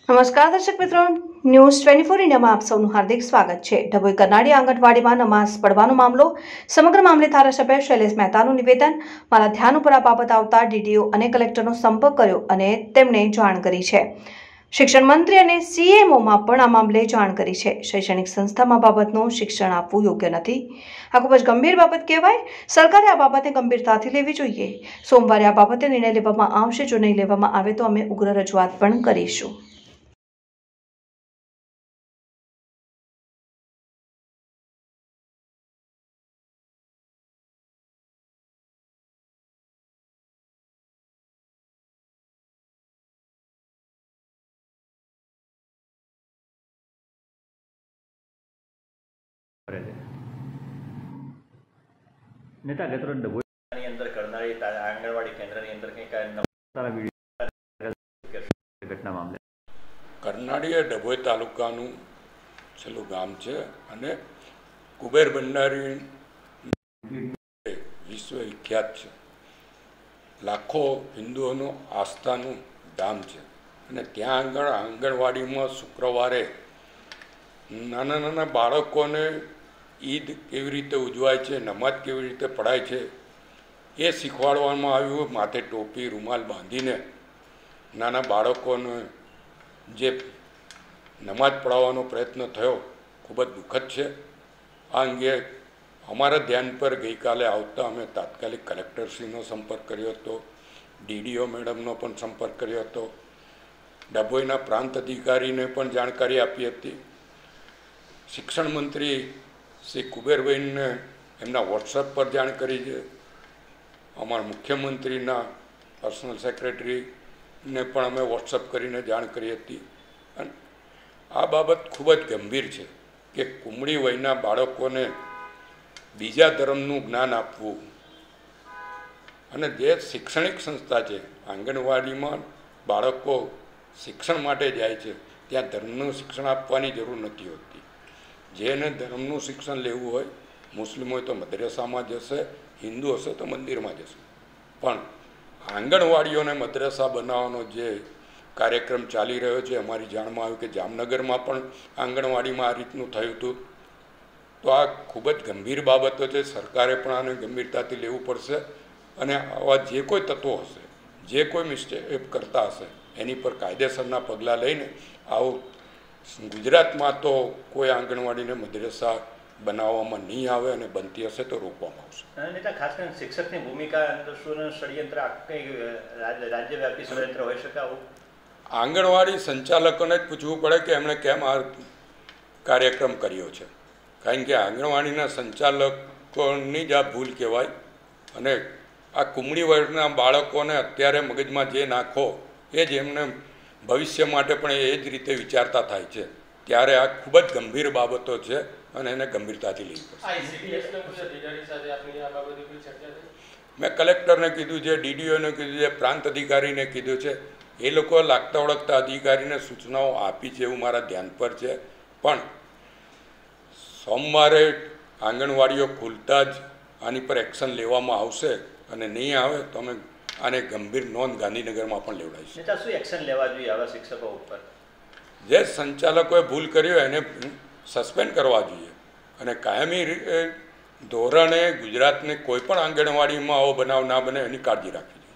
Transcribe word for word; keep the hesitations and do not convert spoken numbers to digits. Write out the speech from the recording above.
નમસ્કાર દર્શક મિત્રો, ન્યૂઝ ટ્વેન્ટી ફોર ઇન્ડિયામાં આપ સૌનું હાર્દિક સ્વાગત છે. ડભોઈ કરનાળી આંગણવાડીમાં નમાઝ પડવાનો મામલો. સમગ્ર મામલે ધારાસભ્ય શૈલેષ મહેતાનું નિવેદન. મારા ધ્યાન ઉપર આ બાબત આવતા ડીડીઓ અને કલેક્ટરનો સંપર્ક કર્યો અને તેમણે જાણ કરી છે. શિક્ષણ મંત્રી અને સીએમઓમાં પણ આ મામલે જાણ કરી છે. શૈક્ષણિક સંસ્થામાં બાબતનું શિક્ષણ આપવું યોગ્ય નથી. આ ખૂબ જ ગંભીર બાબત કહેવાય. સરકારે આ બાબતે ગંભીરતાથી લેવી જોઈએ. સોમવારે આ બાબતે નિર્ણય લેવામાં આવશે. જો નહીં લેવામાં આવે તો અમે ઉગ્ર રજૂઆત પણ કરીશું. નેતા ગતરો ડભોઈ અંદર કરનારી આંગણવાડી કેન્દ્રની અંદર કંઈક ઘટના મામલે કરનાળી એ ડભોઈ તાલુકાનું છેલ્લું ગામ છે અને કુબેર ભંડારી વિશ્વ વિખ્યાત છે. લાખો હિન્દુઓનું આસ્થાનું ધામ છે અને ત્યાં આગળ આંગણવાડીમાં શુક્રવારે નાના નાના બાળકોને ઈદ કેવી રીતે ઉજવાય છે, નમાજ કેવી રીતે પઢાય છે એ શીખવાડવામાં આવ્યું. માથે ટોપી રૂમાલ બાંધીને નાના બાળકોને જે નમાજ પઢાવવાનો પ્રયત્ન થયો ખૂબ જ દુઃખદ છે. આ અંગે અમારા ધ્યાન પર ગઈકાલે આવતા અમે તાત્કાલિક કલેક્ટરશ્રીનો સંપર્ક કર્યો હતો, ડીડીઓ મેડમનો પણ સંપર્ક કર્યો હતો, ડભોઈના પ્રાંત અધિકારીને પણ જાણકારી આપી હતી. શિક્ષણ મંત્રી શ્રી કુબેરભાઈને એમના વોટ્સઅપ પર જાણ કરી છે. અમારા મુખ્યમંત્રીના પર્સનલ સેક્રેટરીને પણ અમે વોટ્સઅપ કરીને જાણ કરી હતી. અને આ બાબત ખૂબ જ ગંભીર છે કે કુમળી વયના બાળકોને બીજા ધર્મનું જ્ઞાન આપવું અને જે શૈક્ષણિક સંસ્થા છે આંગણવાડીમાં બાળકો શિક્ષણ માટે જાય છે ત્યાં ધર્મનું શિક્ષણ આપવાની જરૂર નથી હોતી. જેને ધર્મનું શિક્ષણ લેવું હોય, મુસ્લિમ હોય તો મદ્રસામાં જશે, હિન્દુ હશે તો મંદિરમાં જશે. પણ આંગણવાડીઓને મદ્રસા બનાવવાનો જે કાર્યક્રમ ચાલી રહ્યો છે, અમારી જાણમાં આવ્યું કે જામનગરમાં પણ આંગણવાડીમાં આ રીતનું થયું હતું. તો આ ખૂબ જ ગંભીર બાબતો છે. સરકારે પણ આને ગંભીરતાથી લેવું પડશે અને આવા જે કોઈ તત્વો હશે, જે કોઈ મિસ્ટેક કરતા હશે એની પર કાયદેસરના પગલાં લઈને આવું ગુજરાતમાં તો કોઈ આંગણવાડીને મદ્રસા બનાવવામાં નહીં આવે અને બનતી હશે તો રોકવામાં આવશે. નેતા ખાસ કરીને શિક્ષકની ભૂમિકા અંદર શું ષડયંત્ર કંઈ રાજ્યવ્યાપી ષડયંત્ર હોઈ શકે? આવું આંગણવાડી સંચાલકોને જ પૂછવું પડે કે એમણે કેમ આ કાર્યક્રમ કર્યો છે. કારણ કે આંગણવાડીના સંચાલકોની જ આ ભૂલ કહેવાય. અને આ કુમળી વર્ગના બાળકોને અત્યારે મગજમાં જે નાખો એ જ એમને ભવિષ્ય માટે પણ એ જ રીતે વિચારતા થાય છે. ત્યારે આ ખૂબ જ ગંભીર બાબતો છે અને એને ગંભીરતાથી લેવી પડશે. મેં કલેક્ટરને કીધું છે, ડીડીઓને કીધું છે, પ્રાંત અધિકારીને કીધું છે. એ લોકો લાગતા ઓળખતા અધિકારીને સૂચનાઓ આપી છે એવું મારા ધ્યાન પર છે. પણ સોમવારે આંગણવાડીઓ ખુલતા જ આની પર એક્શન લેવામાં આવશે અને નહીં આવે તો અમે આને ગંભીર નોંધ ગાંધીનગરમાં પણ લેવડાવીશું. નેતા શું એક્શન લેવા જોઈએ આવા શિક્ષકો ઉપર? જે સંચાલકોએ ભૂલ કરી હોય એને સસ્પેન્ડ કરવા જોઈએ અને કાયમી ધોરણે ગુજરાતની કોઈ પણ આંગણવાડીમાં આવો બનાવ ના બને એની કાળજી રાખવી જોઈએ.